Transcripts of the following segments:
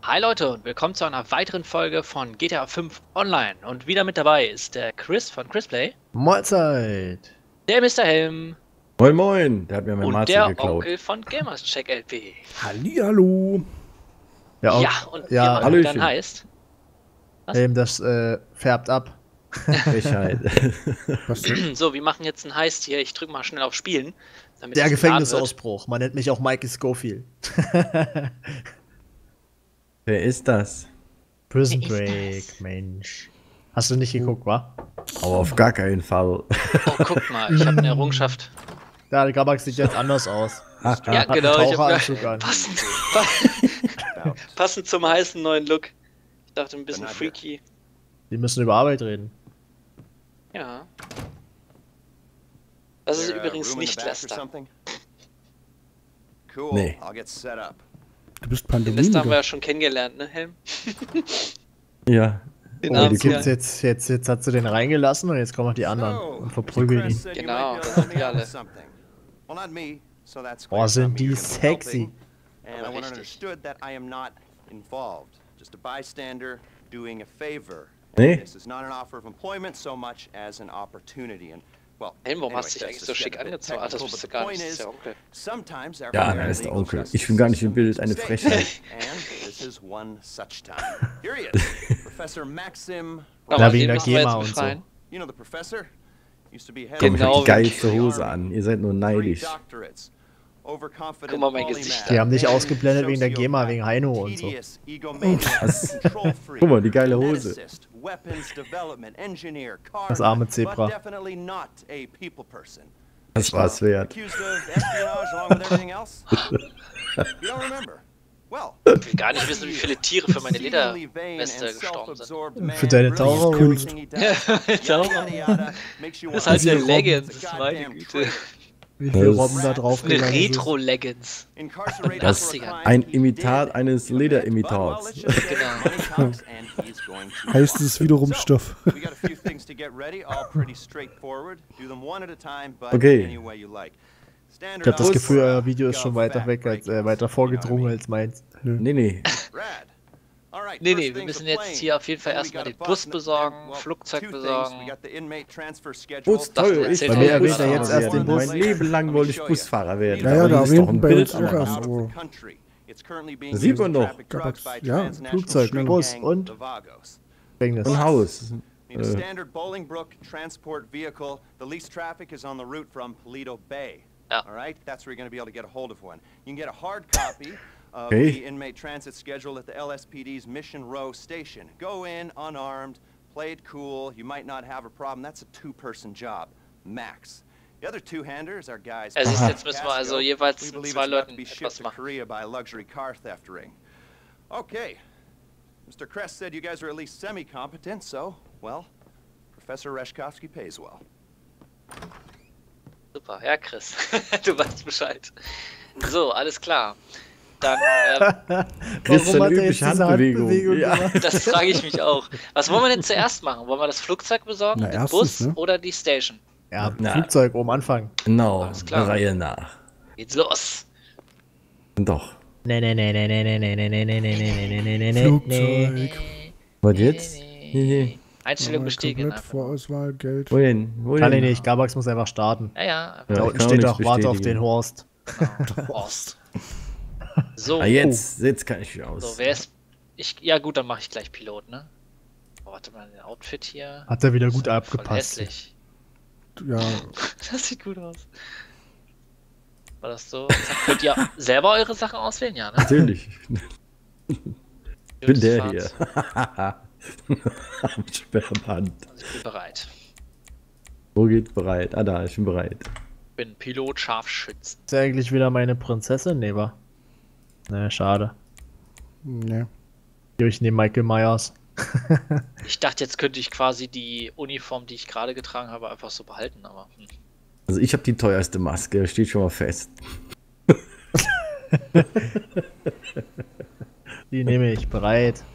Hi Leute und willkommen zu einer weiteren Folge von GTA 5 Online. Und wieder mit dabei ist der Chris von ChrisPlay, Mahlzeit! der Mr. Helm Moin Moin, der hat mir mein und Marzi der geklaut. Onkel von GamersCheck LP. Hallihallo! Ja, und wir machen wieder ein Hallöchen. Heist. Was? Das färbt ab. Frechheit. Was denn? So, wir machen jetzt ein Heist hier. Ich drücke mal schnell auf Spielen. Damit Der es geladen Gefängnisausbruch. Man nennt mich auch Mikey Scofield. Wer ist das? Prison Wer ist Break, das? Mensch. Hast du nicht geguckt, wa? Aber auf gar keinen Fall. wird. Oh, guck mal, ich habe eine Errungenschaft. Ja, der Gabax sieht jetzt anders aus. Ja, Hat einen genau. Ich Taucheranzug hab an. passend zum heißen neuen Look. Ich dachte, ein bisschen freaky. Die müssen über Arbeit reden. Ja. Das ist übrigens nicht Lester. Cool. Nee. I'll get set up. Du bist Den Lester haben wir Pandemie. ja schon kennengelernt, ne, Helm? Ja. Den Oh, haben die sie gibt's jetzt hat sie den reingelassen und jetzt kommen noch die anderen und verprügeln ihn. Genau, das sind die alle. Boah, sind die sexy. And I want understood that I am not involved. Just a bystander doing a favor. Nee. This is not an offer of employment so much as an opportunity. And well, Helm, warum anyway, hast du dich that's eigentlich just so schick getting a bit angezogen? Ach, das technical, bist du but gar the nicht, point das ist der is, Onkel. sometimes our Ja, fair er ist der legal Onkel. justice Ich bin gar nicht system im Bild, eine is Frechheit. And this is one such time. Here he is, Professor Maxim. Aber wegen den der müssen wir GEMA jetzt und so. befreien. You know the professor? Used to be head Komm, ich hab Genau. die geilste Hose an. Ihr seid nur neidisch. Guck mal, mein Gesicht. Die haben dich ausgeblendet wegen der GEMA, wegen Heino und so. Guck mal, die geile Hose. Das arme Zebra. Das war's wert. Ich will gar nicht wissen, wie viele Tiere für meine Lederweste gestorben sind. Für deine Taucherhose. Taucher. Das ist halt eine Leggings, meine Güte. Wie viele Das- Robben da drauf Eine gegangen sind. Retro-Leggings. Das ist 80ern. ein Imitat eines Lederimitats. Genau. Heißt es wiederum Stoff. Okay. Ich hab das Gefühl, euer Video ist schon weiter weg, als weiter vorgedrungen als meins. Nee, nee. Nee, nee, wir müssen jetzt hier auf jeden Fall erstmal den Bus besorgen, Flugzeug besorgen. Bus, Das toll, ich erzählt Bei er mir ja erwähnt er gerade. jetzt erst den Bus. Mein Leben lang wollte ich Busfahrer werden. Ja, ja, aber da hier ist doch erwähnten ein bei Bild uns auch an der erst Wand. wo. Das sieht man doch. Ja, Flugzeug, Bus und Gefängnis. Ein Haus. Need a standard Bolingbrook transport vehicle. The least traffic is on the route from Paleto Bay. Ja. All right, that's where you're going to be able to get a hold of one. You can get a hard copy of Okay. the inmate transit schedule at the LSPD's Mission Row station. Go in unarmed, play it cool. You might not have a problem. That's a two-person job, max. The other two-hander is our guys. Also jetzt müssen wir also jeweils We mit believe zwei it's about Leuten to be etwas shipped to machen. Korea by a luxury car theft ring. Okay. Mr. Kress said you guys are at least semi-competent, so, well, Professor Reshkovsky pays well. Super, ja Chris, du weißt Bescheid. So, alles klar. Dann, Christian, hat er jetzt übliche diese Handbewegung. Handbewegung Ja. gemacht? das frage ich mich auch. Was wollen wir denn zuerst machen? Wollen wir das Flugzeug besorgen, Na, den erstens, Bus ne? oder die Station? Ja, Na. Flugzeug oben anfangen. Genau, Alles klar. der Reihe nach. Geht's los. Doch. Nee. Flugzeug. Was jetzt? Nee. Einstellung bestätigen Komplett einfach. Vorauswahl, Geld. Wohin? Kann ich nicht, Gabax muss einfach starten. Ja, ja, Ja, Da ich unten kann auch steht nichts doch, warte auf bestätigen. den Horst. Horst. So, Ah, jetzt kann ich wieder aus. so, wer ist... Ja gut, dann mache ich gleich Pilot, ne? Oh, warte mal, den Outfit hier. Hat er wieder gut Voll abgepasst. hässlich. Ja, Das sieht gut aus. War das so? Könnt ihr selber eure Sachen auswählen? Ja, ne? Natürlich. Ich bin der hier. Fahrts- Am Sperrband. Also ich bin bereit. Wo geht's bereit? Ah, da, ich bin bereit. Ich bin Pilot Scharfschützen. Ist ja eigentlich wieder meine Prinzessin? Nee, war. Ne, schade. ne. Ich nehme Michael Myers. Ich dachte, jetzt könnte ich quasi die Uniform, die ich gerade getragen habe, einfach so behalten, aber... Also ich habe die teuerste Maske, steht schon mal fest. Die nehme ich. Bereit.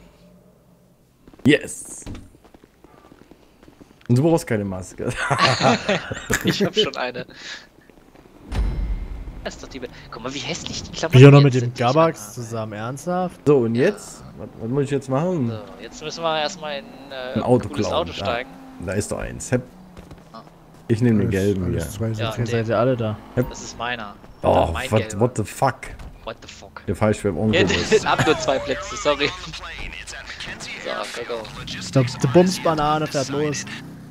Yes! Und du brauchst keine Maske. Ich habe schon eine. Das ist doch die... Guck mal, wie hässlich die Klamotten Wir noch mit jetzt dem sind. Gabax zusammen, ernsthaft? So, und jetzt? Was muss ich jetzt machen? So, jetzt müssen wir erstmal in Ein Auto cooles klauen. Auto steigen. Da ist doch eins. Ich nehme den gelben hier. Alles zwei Ja, sind Ihr seid ja alle da. Das ist meiner. Oh, mein what, what the fuck? What the fuck? Der falsch beim Onkel ist. Ich hab nur 2 Plätze, sorry. So, go. Ich glaube, die Bumsbanane fährt los.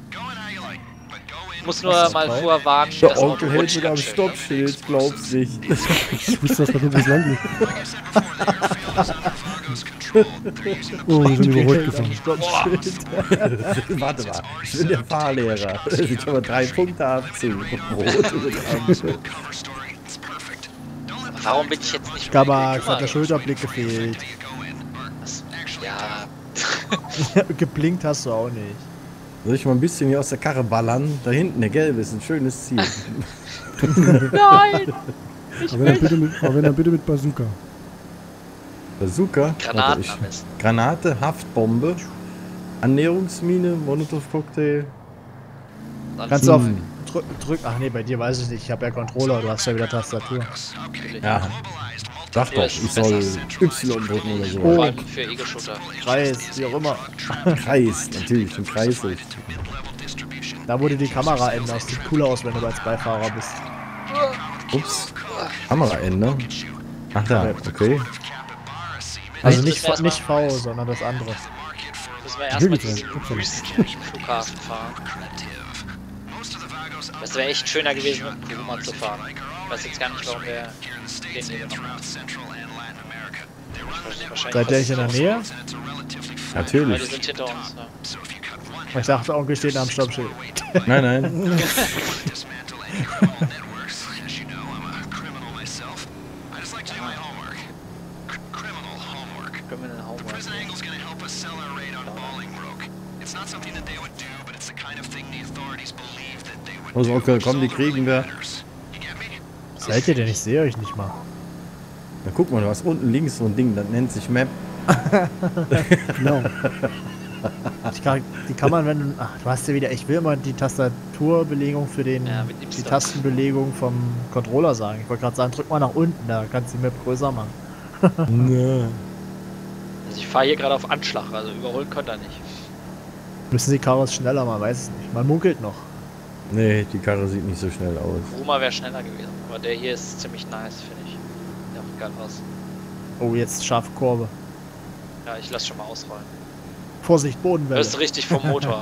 Ich muss nur mal vorwarnen, Der das Auto Onkel hält rutscht sogar am ganz schön, ne? Stoppschild, glaub's nicht. Ich wusste, dass da hinten was lang liegt. Oh, wir sind überholt gefahren. Warte mal, ich bin der Fahrlehrer. Ich habe 3 Punkte Abzug. Rot über die Ampel. Warum bin ich jetzt nicht... Gabax hat der Schulterblick gefehlt. Was? Ja... Geblinkt hast du auch nicht. Soll ich mal ein bisschen hier aus der Karre ballern? Da hinten, der gelbe ist ein schönes Ziel. Nein! Aber wenn dann bitte mit Bazooka. Bazooka. Granaten Warte, am besten. Granate, Haftbombe, Annäherungsmine, Molotow-Cocktail. Kannst du auf drück. Ach nee, bei dir weiß ich nicht. Ich habe ja Controller, du hast ja wieder Tastatur. Ja. Sag doch, ich soll Y drücken oder so. Vor allem für Ego-Shooter. Kreis, wie auch immer. Kreis, natürlich, ein Kreis. Da wurde die Kamera ändern. Das sieht cooler aus, wenn du als Beifahrer bist. Ups. Kameraende. Ach da, okay. Also Vielleicht nicht V, sondern das andere. Müssen wir erstmal diesen Wüstenflughafen fahren. Das wäre echt schöner gewesen, mit dem Puma zu fahren. Ich weiß jetzt gar nicht, warum wir den hier genommen haben. Seid ihr nicht in der Nähe? Ja, die Natürlich. sind hinter uns. Ja. Ich dachte, Onkel steht am Stoppschild. Nein, nein. Criminal Homework. Also, okay, komm, die kriegen wir. Seid ihr denn? Ich sehe euch nicht mal. Na guck mal, du hast unten links so ein Ding, das nennt sich Map. Genau. Die kann man, wenn du... Ach, du hast ja wieder... Ich will immer die Tastaturbelegung für den... Ja, mit dem die Stop. Tastenbelegung vom Controller sagen. Ich wollte gerade sagen, drück mal nach unten, da kannst du die Map größer machen. Nö. Also ich fahre hier gerade auf Anschlag, also überholen könnt ihr nicht. Müssen die Karos schneller, man weiß es nicht. Man munkelt noch. Nee, die Karre sieht nicht so schnell aus. Ruma wäre schneller gewesen, aber der hier ist ziemlich nice, finde ich. Sieht auch geil aus. Oh, jetzt scharfe Kurve. Ja, ich lass schon mal ausrollen. Vorsicht, Bodenwelle. Hörst du richtig vom Motor.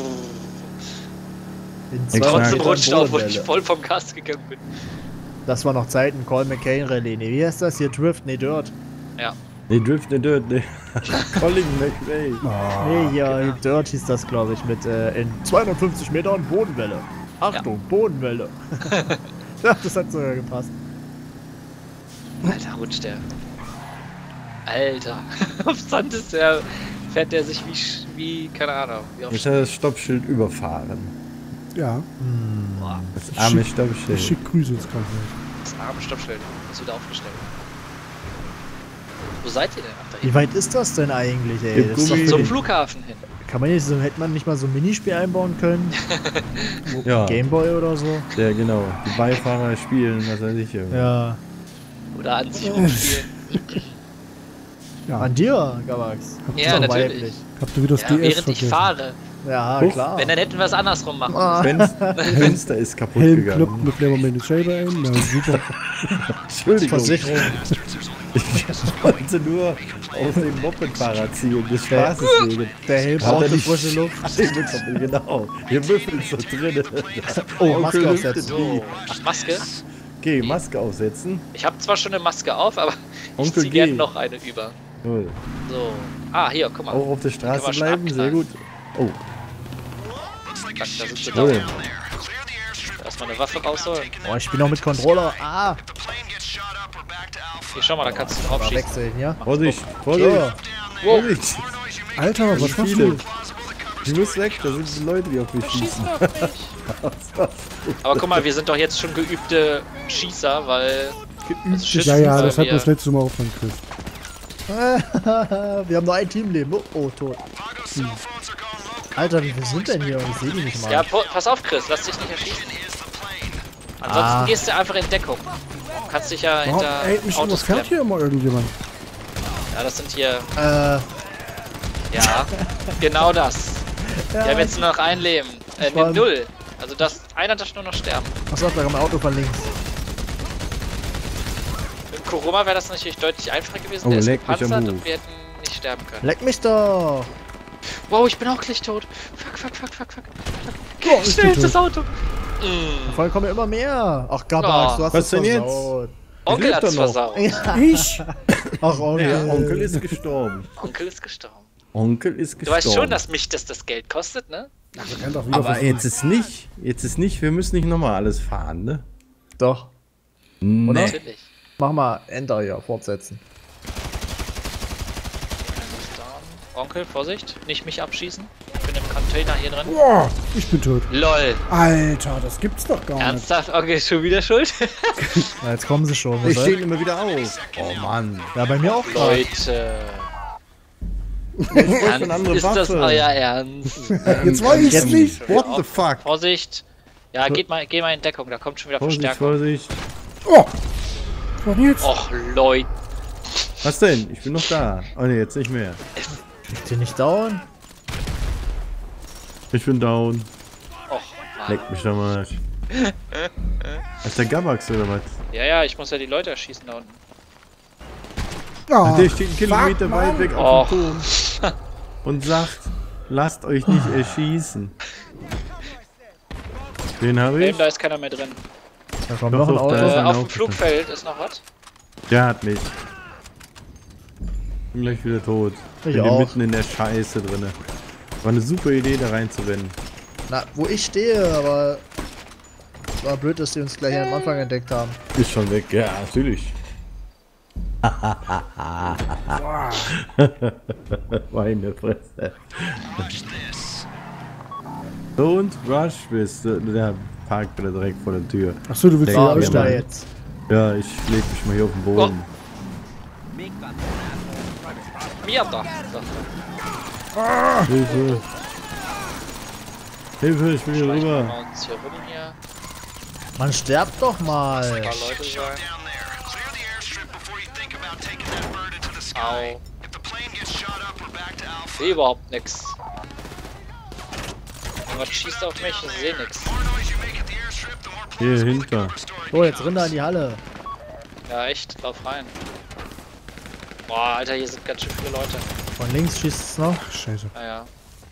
In Ich 200 Trotzdem Metern rutscht auf, wo ich Bodenwelle. voll vom Gas gegangen bin. Das war noch Zeiten, Call McCain Rallye. Nee, wie heißt das hier? Drift? Nee, Dirt. Ja. Nee, Drift, nee, Dirt, nee. Colin McRae. Nee, ja, Dirt hieß das, glaube ich, mit in 250 Metern Bodenwelle. Achtung, Bodenwelle. Ja, das hat sogar gepasst. Alter, rutscht der. Alter. Auf Sand ist der, fährt der sich wie keine Ahnung. Wie auf Jetzt hat er das Stoppschild überfahren. Ja. Boah, Das arme Ich Stoppschild. schick Grüße ins Krankenhaus. das arme Stoppschild. Ist wieder aufgestellt. Wo seid ihr denn? Ach, da Wie hinten. weit ist das denn eigentlich, ey? Gib Das ist doch Gummi. so, Zum Flughafen hin. kann man nicht so, hätte man nicht mal so ein Minispiel einbauen können? Ja, Gameboy oder so? der, genau. Die Beifahrer spielen, was weiß ich. Ja. Oder an sich rumspielen. Ja. An dir, Gabax. Ja, Doch natürlich. weiblich. Habt ihr wieder das Ja, DS während ich vergessen? fahre. Ja, Huch. klar. Wenn, dann hätten wir es andersrum machen. Ah. Fenster ist kaputt Helm kloppt gegangen. mit der Moment selber ein. Na super. Entschuldigung. Versicherung. Ich wollte nur auf den Mopedfahrer ziehen, des Spaßes wegen. Der Helm Hat braucht er eine nicht- frische Luft. Genau. Hier müffeln so drin. Oh, Maske Onkel aufsetzen. lüftet So, die. Maske. Okay, Maske aufsetzen. Ich habe zwar schon eine Maske auf, aber ich Onkel ziehe gerne G. noch eine über. Cool. So. Ah, hier, guck mal. Auch auf der Straße Können wir schon bleiben, sehr abknallen. gut. Oh, Da sind sie cool. da. Erstmal eine Waffe rausholen. Oh, ich bin noch mit Controller. Ah, Hier, schau mal, da kannst du drauf mal schießen. wechseln, ja? Vorsicht, So. Vorsicht, Wow. Vorsicht. Alter, was machst Viele. du? Die muss weg, da sind die Leute, die auf mich schießen. Aber guck mal, wir sind doch jetzt schon geübte Schießer, weil... Geübt. Schützen, Ja, ja, weil das hat wir- das letzte Mal auch von Chris. Wir haben nur ein Teamleben. Oh, oh, tot. Alter, wie viele sind denn hier? Ich sehe die nicht mal. Ja, pass auf, Chris, lass dich nicht erschießen. Ansonsten Ah. gehst du einfach in Deckung. kannst dich ja Warum? hinter Ey, mich Autos überfährt klemmen. hier immer irgendjemand. Ja, das sind hier... Ja, genau das. Wir haben jetzt nur noch ein Leben. Mann. 0. Also einer darf nur noch sterben. Achso, da kommt ein Auto von links. Mit Kuruma wäre das natürlich deutlich einfacher gewesen. Oh, Der ist leck mich am gepanzert Huf. und wir hätten nicht sterben können. Leck mich doch! Wow, ich bin auch gleich tot. Fuck. Oh, ich Schnell bin ist das tot. Auto. Mm. Vorhin kommen ja immer mehr. Ach, Gabax, Oh. du hast Was es denn jetzt? versaut. Onkel lebt hat's doch noch. versaut. Ich? Ach, Onkel. Ja, Onkel ist gestorben. Onkel ist gestorben. Onkel ist Du gestorben. weißt schon, dass mich das Geld kostet, ne? Also rennt doch wieder Aber von- jetzt ist nicht, wir müssen nicht nochmal alles fahren, ne? Doch. Nee. Natürlich. Mach mal Enter hier, fortsetzen. Onkel, Vorsicht, nicht mich abschießen. Ich bin im Container hier drin. Boah, ich bin tot. LOL. Alter, das gibt's doch gar nicht. Ernsthaft? Onkel ist schon wieder schuld? Na, jetzt kommen sie schon. Ich Was stehe immer wieder auf. Oh Mann. ja, bei mir auch gerade. Leute. Eine andere Ist das Waffe. euer Ernst? Jetzt weiß ich's jetzt nicht. What the fuck? Vorsicht. Ja, geh mal in Deckung, da kommt schon wieder Vorsicht, Verstärkung. Vorsicht. Oh! Was denn jetzt? Och, Leute. Was denn? Ich bin noch da. Oh ne, jetzt nicht mehr. Liegt hier nicht down? Ich bin down. Och, Mann. Leck mich doch mal. Ist der Gabax oder was? Ja, ich muss ja die Leute erschießen da unten. Ah, Der steht einen Kilometer fuck, weit Mann. weg auf dem Turm und sagt, lasst euch nicht erschießen. Den habe ich. Da ist keiner mehr drin. Da kommt Doch, noch ein doch, Auto. da ist einer Auf dem aufgestanden. Flugfeld ist noch was. Der hat mich. Bin gleich wieder tot. Ich Bin hier auch. mitten in der Scheiße drinne. War eine super Idee, da reinzurennen. Na, wo ich stehe, aber... War blöd, dass die uns gleich am Anfang entdeckt haben. Ist schon weg, ja, natürlich. Meine Fresse. So und Rush bist du. Der parkt wieder direkt vor der Tür. Achso, du willst Ja, ja Da wir ist er mal. jetzt. Ja, ich leg mich mal hier auf den Boden. Mierda. So, Hilfe! Hilfe, ich will hier schleichen wir rüber. mal uns hier rum hier. Man sterbt doch mal. Ein paar Leute sein. Au. Ich sehe überhaupt nix. Irgendwas schießt auf mich, ich sehe nix. Hier hinter. So, jetzt renn da in die Halle. Ja, echt, lauf rein. Boah, Alter, hier sind ganz schön viele Leute. Von links schießt es noch. Scheiße. Naja,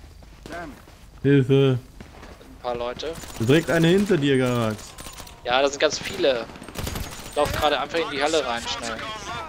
Hilfe! ein paar Leute. Direkt eine hinter dir, Garax. Ja, da sind ganz viele. Lauf gerade einfach in die Halle rein, schnell.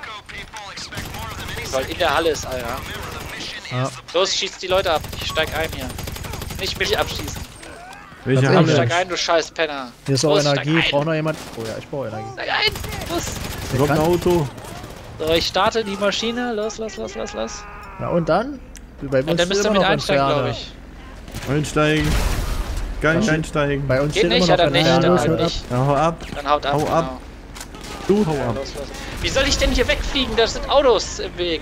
Weil in der Halle ist Alter. Ja. Los, schießt die Leute ab. Ich steig ein hier. Nicht mich abschießen. Welche Was Komm, Halle? steig Halle? ein, du scheiß Penner. Hier ist auch Los, Energie. steig ein. Braucht noch jemand? Oh ja, ich brauche Energie. Steig ein! Los! Der Kommt ein kann- Auto. So, ich starte die Maschine. Los. Na und dann? Bei uns Und dann müsst ihr immer mit noch einsteigen, Entferner. glaube ich. Einsteigen. Gar nicht Ja. einsteigen. Bei uns Geht steht nicht, immer ja noch dann nicht, Ja, dann Entferner. los, halt hört nicht. Ja, hau ab. Dann haut ab. Hau ab. Du, hau ab. Los. Wie soll ich denn hier wegfliegen? Da sind Autos im Weg.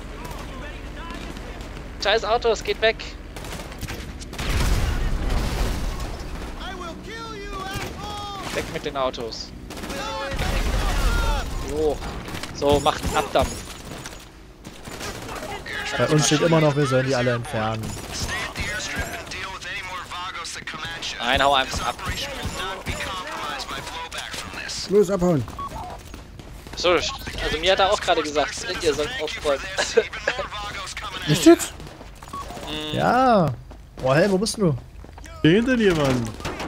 Scheiß Autos, geht weg. Weg mit den Autos. So. So, macht einen Abdampf. Bei uns steht immer noch, wir sollen die alle entfernen. Nein, hau einfach ab. Los, abhauen. So, also mir hat er auch gerade gesagt, ihr sollt aufräumen. Echt jetzt? Ja. Boah, hey, wo bist du? Hier hinter dir, Mann.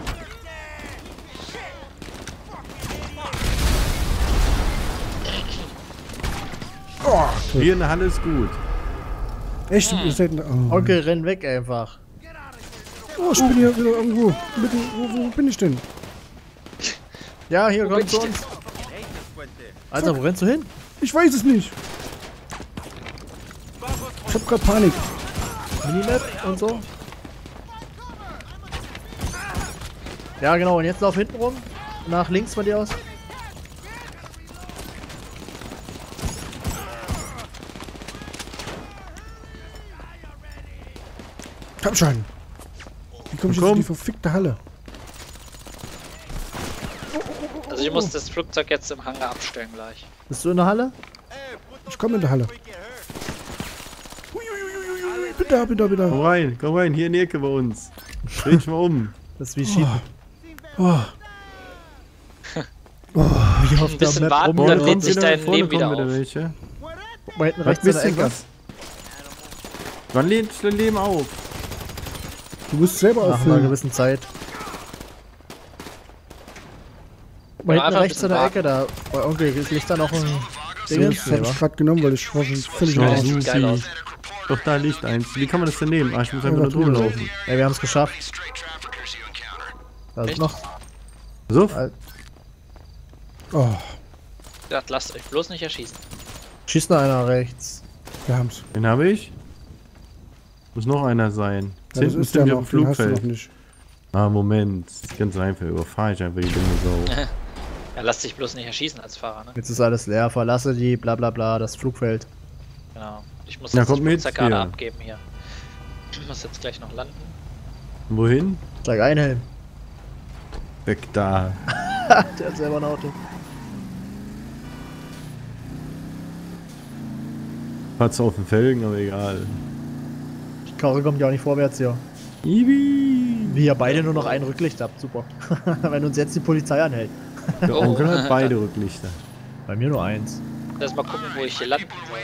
Oh, Hier in der Halle ist gut. echt? Ihr seid oh. Onkel, renn weg einfach. Oh, ich bin hier wieder irgendwo. Mitten, wo bin ich denn? Ja, hier, Wo komm bin zu ich uns. Alter, wo rennst du hin? Ich weiß es nicht. Ich hab grad Panik. Minimap und so. Ja, genau, und jetzt lauf hinten rum. Nach links von dir aus. Komm schon. Wie komm ich jetzt in die verfickte Halle? Also ich muss das Flugzeug jetzt im Hangar abstellen gleich. Bist du in der Halle? Ich komme in der Halle. Bin da. Komm rein, hier in die Ecke bei uns. Dreh dich mal um. Das ist wie Schieben. Oh. Wie auf Ein der bisschen Map warten, rum. dann lädt sich dein Leben wieder auf. welche. Da hinten Was rechts in der bisschen Ecke. was? Wann lädt dein Leben auf? Du musst selber Nach einer auffüllen. gewissen Zeit. Da Einfach hinten ein rechts in der bisschen Ecke, da bei Onkel liegt da noch ein So, Ding. das hab ich gerade genommen, weil ich war schon völlig Ja, am das Arsch. sieht geil aus. Doch, da liegt eins. Wie kann man das denn nehmen? Ah, ich muss einfach Ja, nur drüber natürlich. laufen. Ja, wir haben es geschafft. Da ist Echt? noch. So? Oh, Ja, lasst euch bloß nicht erschießen. Schießt noch einer rechts. wir haben's. Den habe ich. Muss noch einer sein. Ja, das ist der nämlich noch, auf dem den hast du noch Flugfeld. nicht. Ah, Moment. Das ist ganz einfach. Überfahre ich einfach die dumme Sau. Ja, lasst dich bloß nicht erschießen als Fahrer, ne? Jetzt ist alles leer. Verlasse die, bla bla bla, das Flugfeld. Genau. Ich muss Ja, jetzt das kommt mit, Flugzeug gerade ja. abgeben hier. Ich muss jetzt gleich noch landen. Wohin? Steig ein, Helm. Weg da. Der hat selber ein Auto. Patz auf den Felgen, aber egal. Die Karre kommt ja auch nicht vorwärts hier. Ibi. Wir beide nur noch ein Rücklicht habt, super. Wenn uns jetzt die Polizei anhält. Der Oh. Onkel hat beide Rücklichter. Bei mir nur eins. Lass mal gucken, wo ich hier landen soll.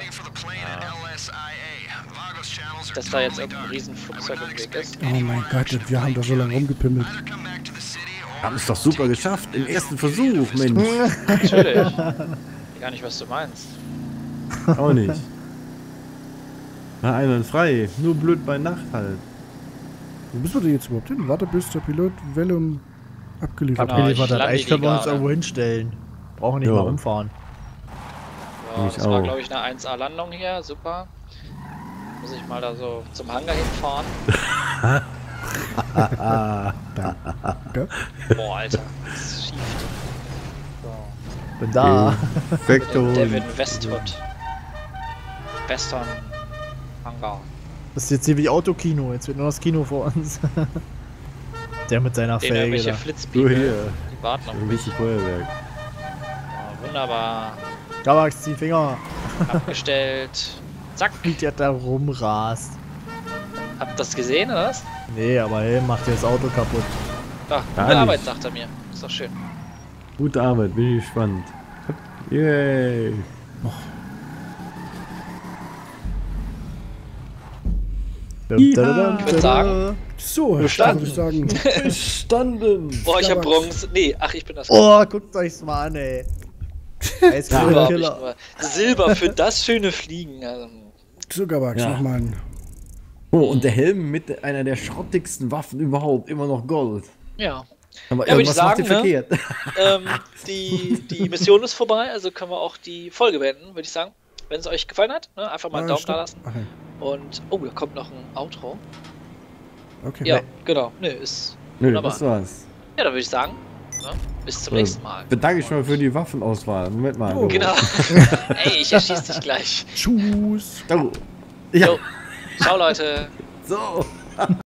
Dass da jetzt irgendein riesen Flugzeug im Weg ist. Oh mein Gott, wir haben da so lange rumgepimmelt. Haben es doch super geschafft. Im ersten Versuch, Mensch. Natürlich. Ich weiß gar nicht, was du meinst. Auch nicht. Na, einwandfrei. Nur blöd bei Nacht halt. Wo bist du denn jetzt überhaupt hin? Warte, bis der Pilot Welle abgeliefert Genau. hat. Abgeliefert ich hat. lande Eigentlich die können wir uns gerade. irgendwo hinstellen. Brauchen nicht Ja. mal rumfahren. Ja, Ich das war, auch. glaube ich, eine 1A-Landung hier. Super. Muss ich mal da so zum Hangar hinfahren. Boah, Alter. Das ist schief. So. Bin da. Perfekto. Devin Westwood. Western Hangar. Das ist jetzt hier wie Autokino. Jetzt wird nur das Kino vor uns. Der mit seiner Den Felge irgendwelche da. Du Flitzbiegel. hier. Die warten auf Ein mich. bisschen Feuerwerk. Ja, wunderbar. Gabax, die Finger. Abgestellt. Zack. Wie der da rumrast. Habt ihr das gesehen, oder was? Nee, aber Helm macht dir das Auto kaputt. Da, Gar gute nicht. Arbeit, sagt er mir. Ist doch schön. Gute Arbeit, bin ich gespannt. Yay. Ich würd sagen- So, Herr Stahl, würde ich sagen. Bestanden. Boah, ich hab Gabax. Bronze. Nee, ach, ich bin das. Oh, guckt euch's mal an, ey. Silber, hab ich Killer. nur. Silber für das schöne Fliegen. Also, So, Gabax, Ja. nochmal ein. Oh, und der Helm mit einer der schrottigsten Waffen überhaupt. Immer noch Gold. ja. Aber Ja, würd ich irgendwas macht sagen, ihr ne? verkehrt. Die Mission ist vorbei, also können wir auch die Folge beenden, würde ich sagen. Wenn es euch gefallen hat, ne, einfach mal einen Daumen da stopp. lassen. Ach, ja. Und, oh, da kommt noch ein Outro. Okay. Ja, genau. Ne, ist Nö, wunderbar. das war's. Ja, dann würde ich sagen, ne, bis zum nächsten Mal. Bedanke ich mal für die Waffenauswahl. Moment mal. Oh. Genau. Ey, ich erschieß dich gleich. Tschüss. Oh. Ja, Jo. Ciao, Leute. so.